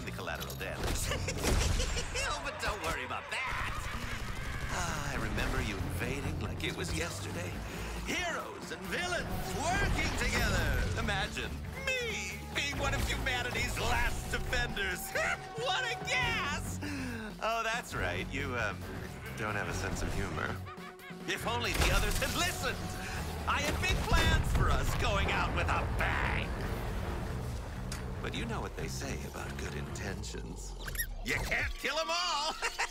the collateral damage. Oh, but don't worry about that. I remember you invading like it was yesterday. Heroes and villains working together. Imagine me being one of humanity's last defenders. What a gas! Oh, that's right. You, don't have a sense of humor. If only the others had listened! I had big plans for us going out with a bang! But you know what they say about good intentions. You can't kill them all!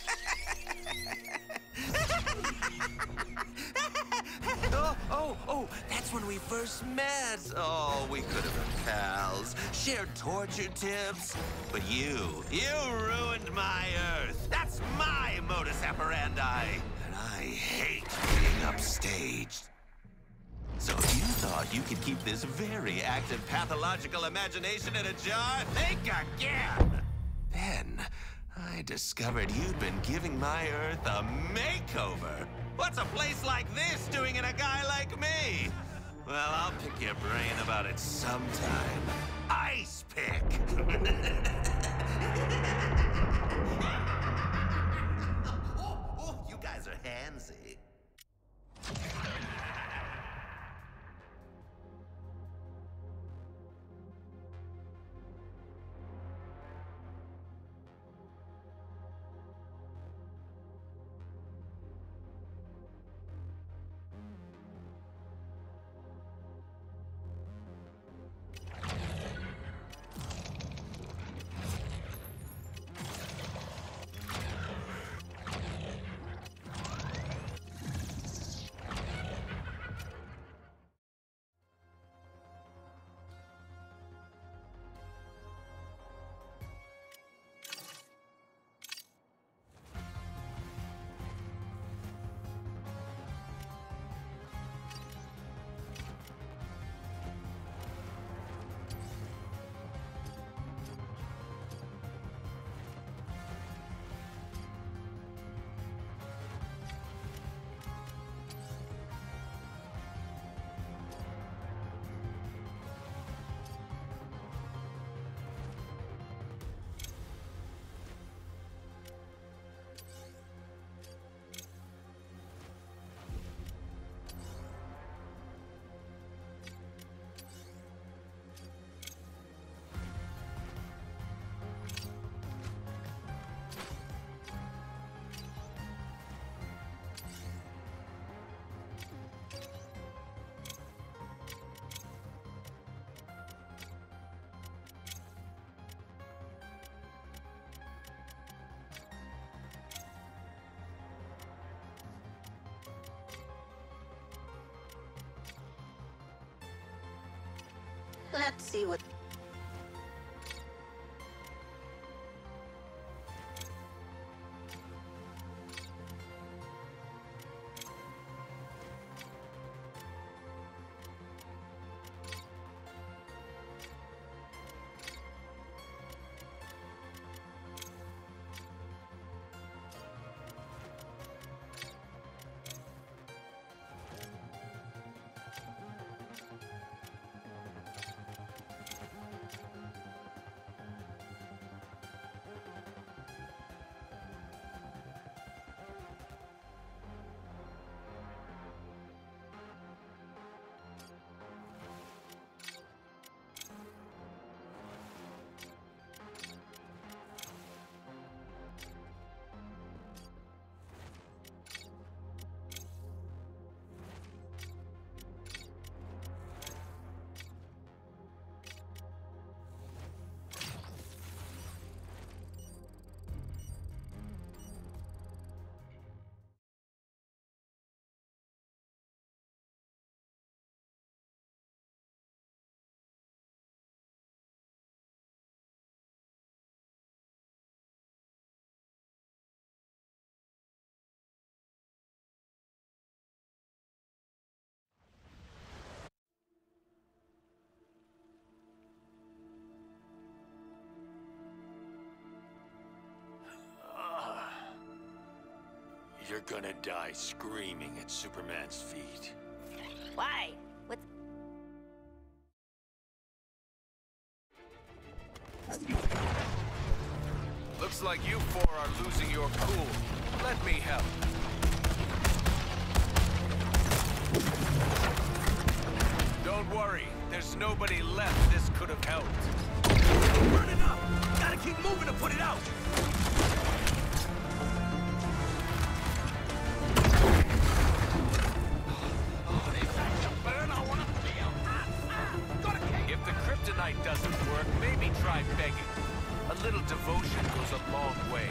Oh, that's when we first met. Oh, we could have been pals, shared torture tips. But you ruined my Earth. That's my modus operandi. And I hate being upstaged. So you thought you could keep this very active pathological imagination in a jar? Think again! Then I discovered you'd been giving my Earth a makeover. What's a place like this doing in a guy like me? Well, I'll pick your brain about it sometime. Ice pick! You guys are handsy. Let's see what... You're gonna die screaming at Superman's feet. Why? What? Looks like you four are losing your cool. Let me help. Don't worry, there's nobody left this could have helped. Burning up! Gotta keep moving to put it out! If the kryptonite doesn't work, maybe try begging. A little devotion goes a long way.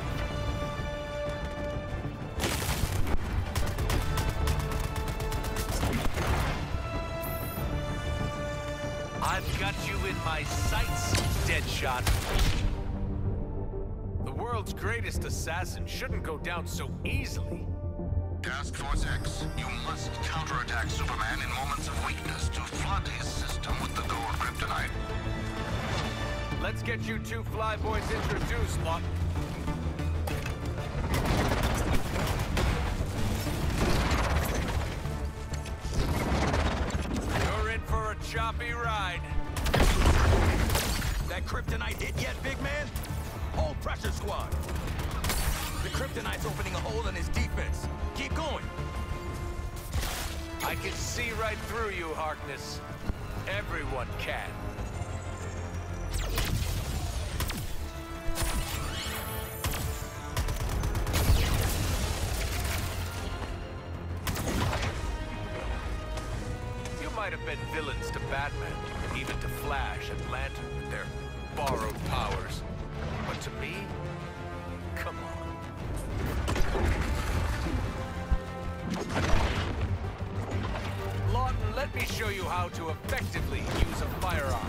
I've got you in my sights, Deadshot. The world's greatest assassin shouldn't go down so easily. Task Force X, you must counterattack Superman in moments of weakness to flood his system with the gold kryptonite. Let's get you two flyboys introduced, Locke. You're in for a choppy ride. That kryptonite hit yet, big man? Hold pressure, squad. The kryptonite's opening a hole in his defense. Keep going. I can see right through you, Harkness. Everyone can. You might have been villains to Batman, even to Flash and Lantern with their borrowed powers. But to me, come on. Lawton, let me show you how to effectively use a firearm.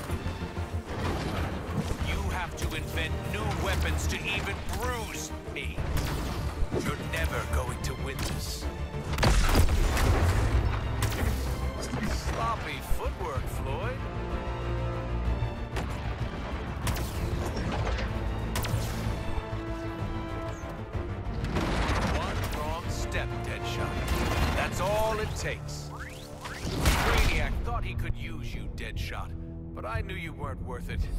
You have to invent new weapons to even bruise me. You're never going to win this. Sloppy footwork, Floyd. One wrong step, Deadshot. That's all it takes. Brainiac thought he could use you, Deadshot, but I knew you weren't worth it.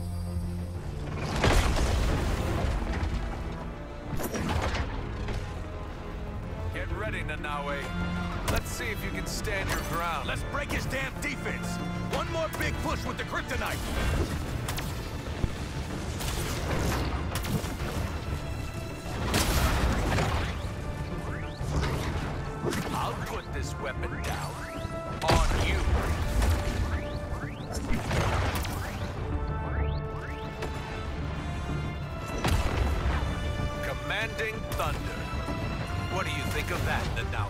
Get ready, Nanaue. Let's see if you can stand your ground. Let's break his damn defense. One more big push with the kryptonite. I'll put this weapon down. On you. Commanding Thunder. What do you think of that, Nanaue?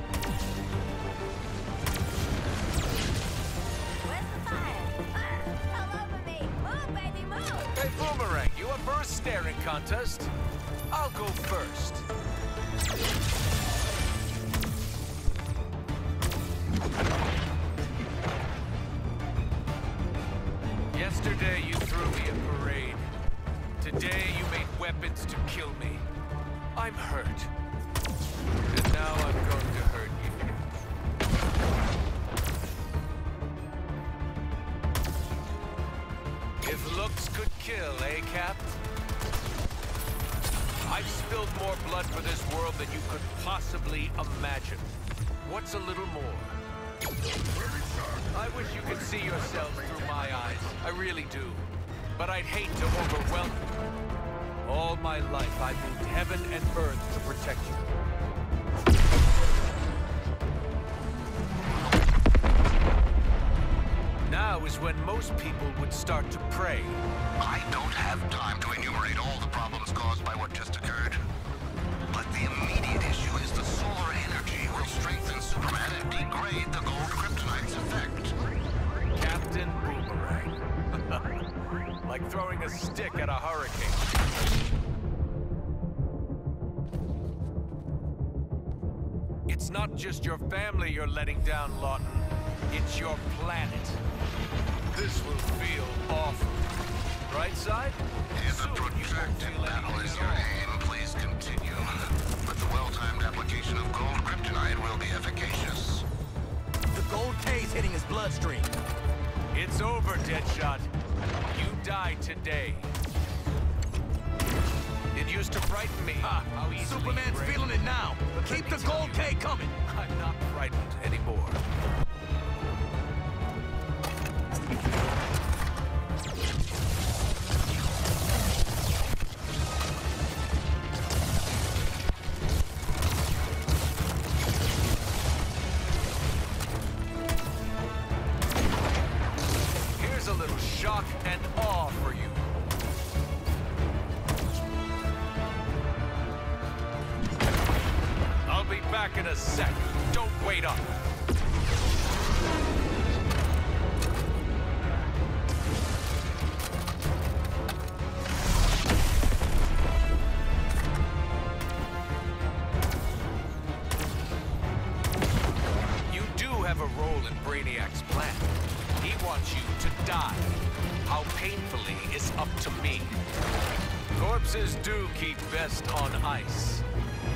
Where's the fire? All over me. Move, baby, move. Hey, Boomerang, you up for a staring contest? I'll go first. Yesterday you threw me a parade. Today you made weapons to kill me. I'm hurt. And now I'm going to hurt you. If looks could kill, eh, Cap? I've spilled more blood for this world than you could possibly imagine. What's a little more? I wish you could see yourselves through my eyes. I really do. But I'd hate to overwhelm you. All my life, I've moved heaven and earth to protect you. Now is when most people would start to pray. I don't have time to enumerate all the problems caused by what just occurred. But the immediate issue is the solar energy will strengthen Superman and degrade the gold kryptonite's effect. Captain Boomerang. Like throwing a stick at a hurricane. It's not just your family you're letting down, Lawton. It's your planet. This will feel awful. Right side? If a protracted battle is your aim, please continue. But the well-timed application of gold kryptonite will be efficacious. The gold K's hitting his bloodstream. It's over, Deadshot. You die today. used to frighten me. How easily Superman's you break. feeling it now. But Keep let the me tell gold you, K coming. I'm not frightened anymore. Here's a little shock and awe for you. I'll be back in a sec. Don't wait up. You do have a role in Brainiac's plan. He wants you to die. How painfully is up to me. Corpses do keep best on ice.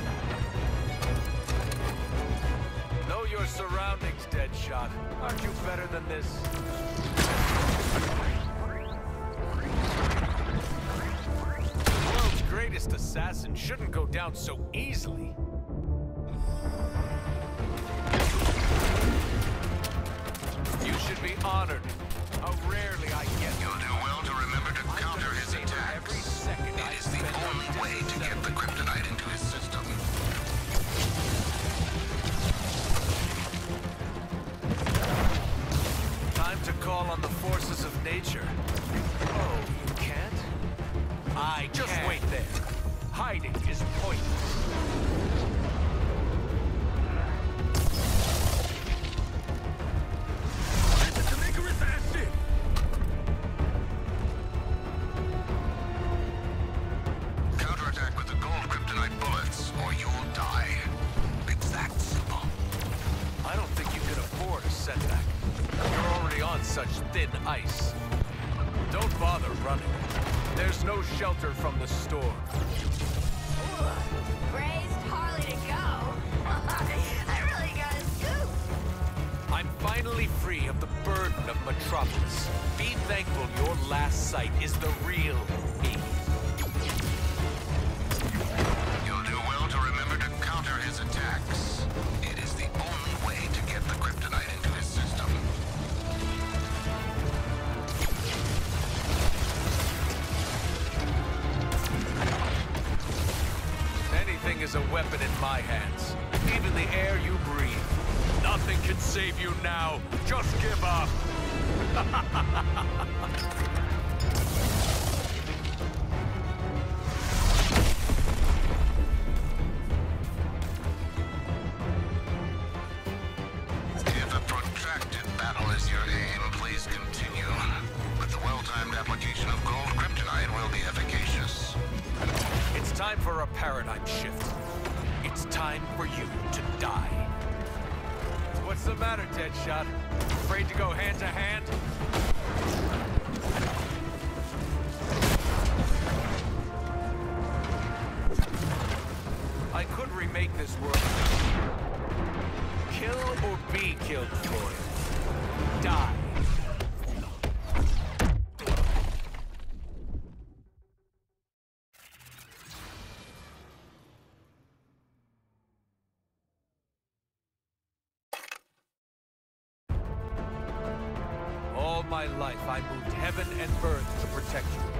Know your surroundings, Deadshot. Aren't you better than this? The world's greatest assassin shouldn't go down so easily. You should be honored. How rarely I get. You'll do well to remember to counter his Every attacks. second It is the only way to get the kryptonite into his system. Time to call on the forces of nature. Oh, you can't? I just can. wait there. Hiding is pointless. To make her assassin. Counterattack with the gold kryptonite bullets, or you'll die. It's that simple. I don't think you can afford a setback. You're already on such thin ice. Don't bother running. There's no shelter from the storm. Raised Harley to go. I really got a scoop. I'm finally free of the burden of Metropolis. Be thankful your last sight is the real me. You'll do well to remember to counter his attacks. It is the only way to get the kryptonite into his system. Anything is a weapon in my hands. Even the air you breathe. Nothing can save you now. Just give up. If a protracted battle is your aim, please continue. But the well-timed application of gold kryptonite will be efficacious. It's time for a paradigm shift. It's time for you to die. What's the matter, Deadshot? Afraid to go hand to hand? I could remake this world. Kill or be killed, Floyd. Die. All my life, I moved heaven and earth to protect you.